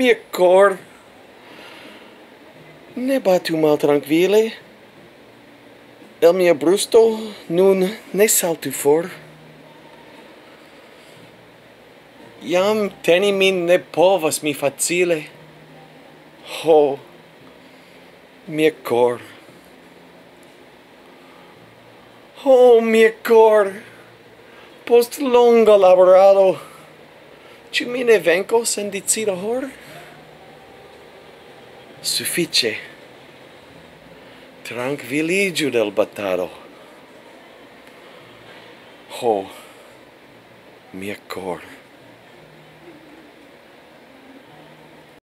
mio cor ne batu maltrankvile. El mio brusto nun ne saltu for. Jam teni min ne povas mi facile. Ho, mia cor. Ho, mia cor. Post longa laborado, ĉu mi ne venkos en decida hor? Sufiĉe. Trankviliĝu del batado. Ho, mia cor.